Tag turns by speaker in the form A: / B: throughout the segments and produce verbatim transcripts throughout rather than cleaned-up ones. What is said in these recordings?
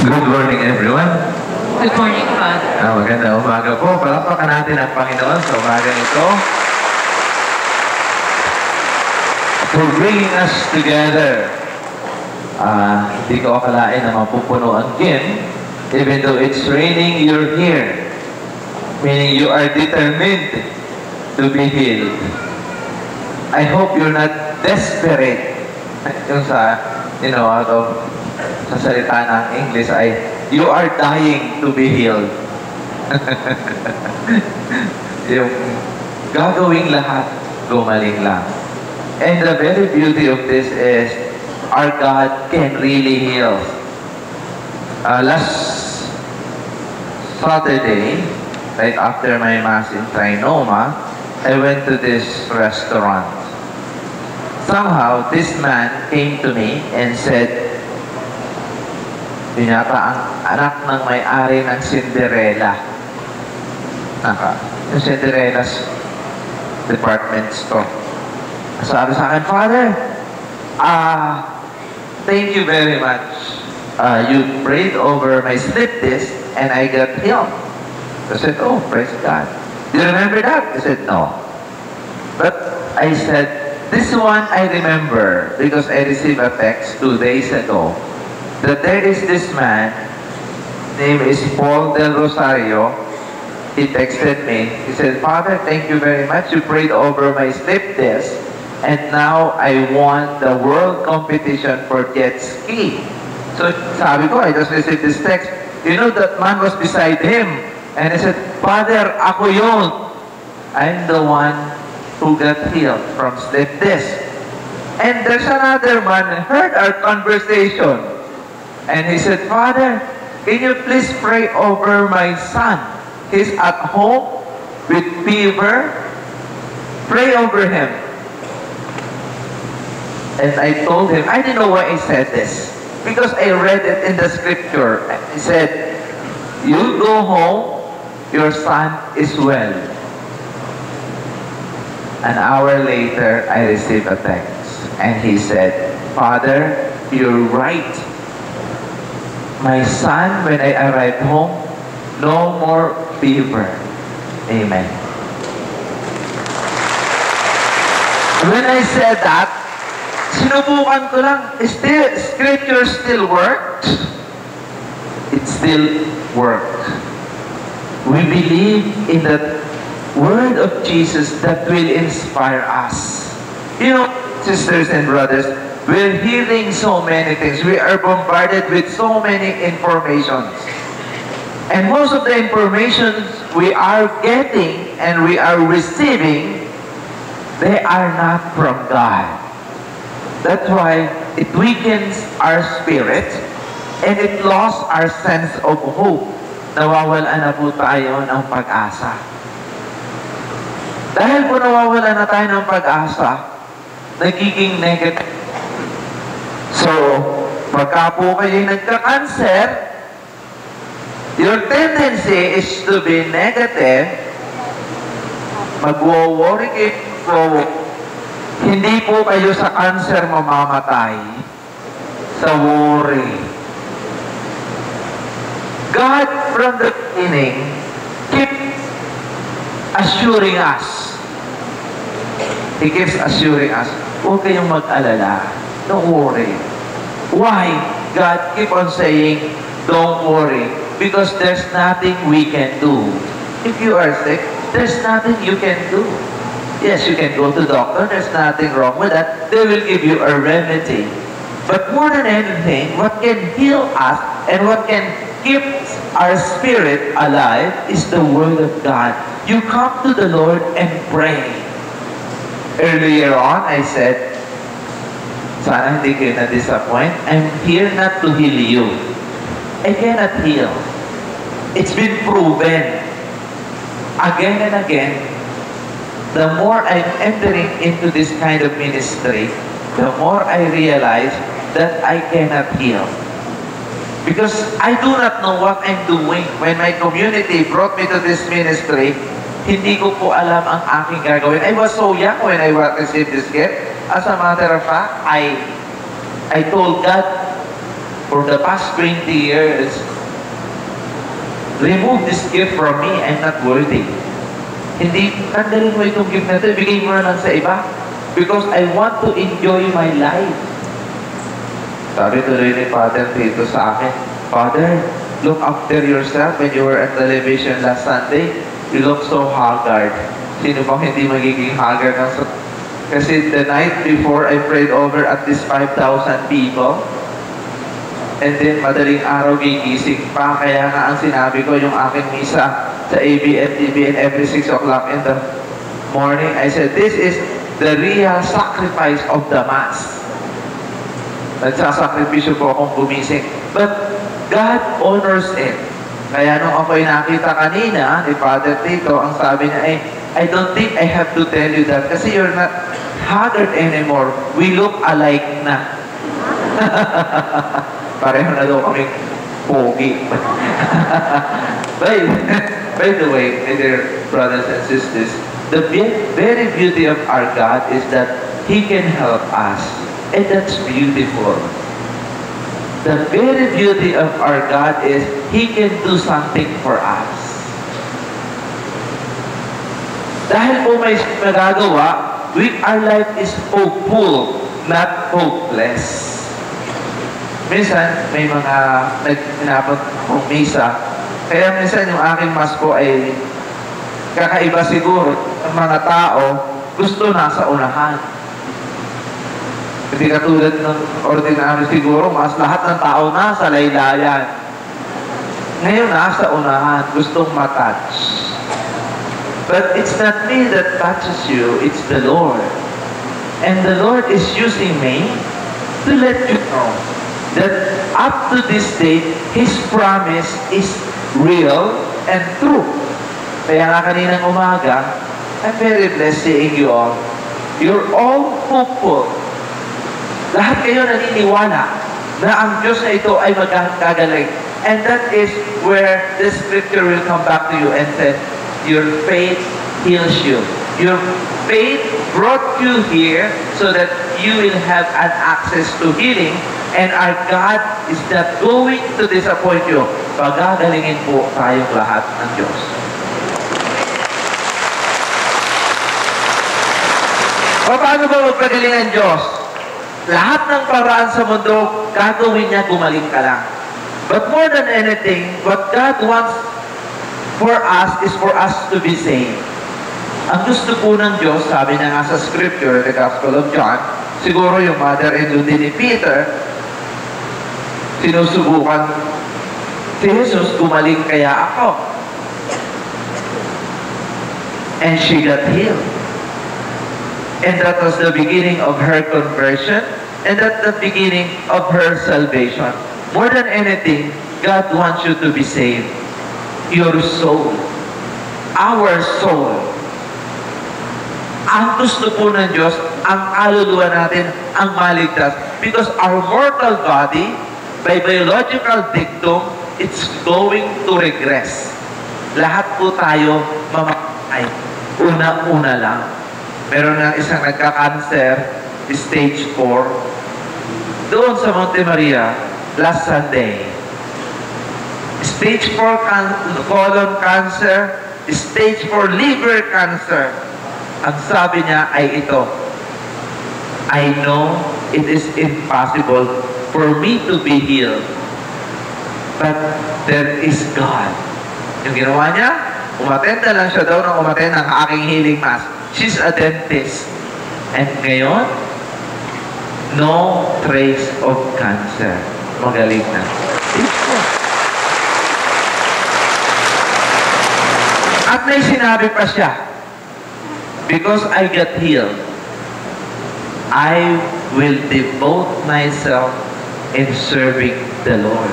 A: Good morning, everyone.
B: Good morning, Father.
A: Ah, maganda umaga po. Palakpakan natin ang Panginoon sa umaga ito. For bringing us together. Ah, hindi ko akalain na mapupuno ang kin. Even though it's raining, you're here. Meaning you are determined to be healed. I hope you're not desperate. Yung sa, you know, out of sa salita ng English ay, you are dying to be healed. Yung gagawing lahat, gumaling lang. And the very beauty of this is, our God can really heal. Uh, last Saturday, right after my Mass in Trinoma, I went to this restaurant. Somehow, this man came to me and said, yun yata ang anak ng may-ari ng Cinderella. Naka, yung Cinderella's department store. Sabi sa akin, Father, ah, uh, thank you very much. Uh, you prayed over my slip disc and I got healed. I said, oh, praise God. Do you remember that? I said, no. But I said, this one I remember because I received a text two days ago that there is this man, name is Paul Del Rosario. He texted me. He said, Father, thank you very much. You prayed over my slip disc, and now I won the world competition for jet ski. So sabi ko, I just received this text. You know, that man was beside him. And I said, Father, ako yun. I'm the one who got healed from slip disc. And there's another man who heard our conversation. And he said, Father, can you please pray over my son? He's at home with fever. Pray over him. And I told him, I didn't know why I said this. Because I read it in the scripture. He said, you go home, your son is well. An hour later, I received a text. And he said, Father, you're right. My son, when I arrived home, no more fever. Amen. When I said that, sinubukan ko lang, still, scripture still worked. It still worked. We believe in the word of Jesus that will inspire us. You know, sisters and brothers, we're hearing so many things. We are bombarded with so many informations. And most of the information we are getting and we are receiving, they are not from God. That's why it weakens our spirit and it lost our sense of hope. Nawawalan na po tayo ng pag-asa. Dahil po nawawalan na tayo ng pag-asa, nagiging negative. So, pagka po kayo nagka-cancer, your tendency is to be negative, mag-worry kayo, hindi po kayo sa cancer mamamatay, sa worry. God, from the beginning, keep assuring us. He keeps assuring us, huwag kayong mag-alala. Don't worry. Why? God keep on saying, don't worry. Because there's nothing we can do. If you are sick, there's nothing you can do. Yes, you can go to the doctor. There's nothing wrong with that. They will give you a remedy. But more than anything, what can heal us and what can keep our spirit alive is the Word of God. You come to the Lord and pray. Earlier on, I said, sana hindi kayo na-disappoint. I'm here not to heal you. I cannot heal. It's been proven. Again and again, the more I'm entering into this kind of ministry, the more I realize that I cannot heal. Because I do not know what I'm doing. When my community brought me to this ministry, hindi ko po alam ang aking gagawin. I was so young when I received this gift. As a matter of fact, I, I told God, for the past twenty years, remove this gift from me, I'm not worthy. Hindi, tanggalin mo itong gift na ito, ibigay mo na lang sa iba. Because I want to enjoy my life. Sabi tuloy ni Father dito sa akin, Father, look after yourself. When you were at television last Sunday, you look so haggard. Sino bang hindi magiging haggard? Kasi the night before, I prayed over at least five thousand people. And then, madaling araw gigising pa. Kaya nga ang sinabi ko, yung aking misa sa A B N T V and every six o'clock in the morning, I said, this is the real sacrifice of the Mass. Nagsasakripisyo po akong gumising. But God honors it. Kaya nung ako'y nakita kanina ni Father Tito, ang sabi niya ay, I don't think I have to tell you that kasi you're not haggard anymore. We look alike na. Pareho na daw kaming pogi. by, by the way, my dear brothers and sisters, the very beauty of our God is that He can help us. And that's beautiful. The very beauty of our God is He can do something for us. Dahil po may magagawa, we, our life is hopeful, not hopeless. Minsan, may mga nagpinapot kong misa, kaya minsan yung aking mas po ay kakaiba siguro. Ang mga tao, gusto nasa unahan. Hindi katulad ng ordinary siguro, mas lahat ng tao nasa laylayan. Ngayon, nasa unahan, gustong matouch. But it's not me that touches you, it's the Lord. And the Lord is using me to let you know that up to this day, His promise is real and true. Kaya nga kaninang umaga, I'm very blessed seeing you all. You're all hopeful. Lahat kayo naniniwala na ang Diyos na ito ay magkagaling. And that is where the scripture will come back to you and say, your faith heals you. Your faith brought you here so that you will have an access to healing. And our God is not going to disappoint you. Pagagalingin po tayong lahat ng Diyos. O paano ba magpagaling ang Diyos? Lahat ng paraan sa mundo, gagawin niya, gumaling ka lang. But more than anything, what God wants for us is for us to be saved. Ang gusto po ng Diyos, sabi na nga sa scripture, the Gospel of John, siguro yung mother-in-law ni Peter, sinusubukan si Jesus, gumaling kaya ako. And she got healed. And that was the beginning of her conversion, and that's the beginning of her salvation. More than anything, God wants you to be saved. Your soul. Our soul. Ang gusto po ng Diyos, ang kaluluwa natin, ang maligtas. Because our mortal body, by biological dictum, it's going to regress. Lahat po tayo mamatay. Una-una lang. Meron na isang nagka-cancer, stage four, doon sa Monte Maria, last Sunday. Stage four can colon cancer, stage four liver cancer. Ang sabi niya ay ito, I know it is impossible for me to be healed, but there is God. Yung ginawa niya, umatenda lang siya daw ng umaten ng aking healing mass. She's a dentist. And ngayon, no trace of cancer. Magaling na. At may sinabi pa siya, because I got healed, I will devote myself in serving the Lord.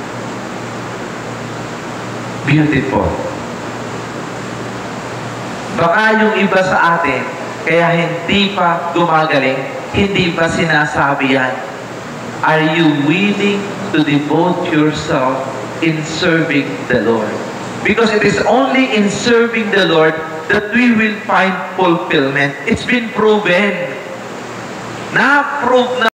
A: Beautiful. Baka yung iba sa atin, kaya hindi pa gumagaling, hindi pa sinasabi yan. Are you willing to devote yourself in serving the Lord? Because it is only in serving the Lord that we will find fulfillment. It's been proven. Na-prove na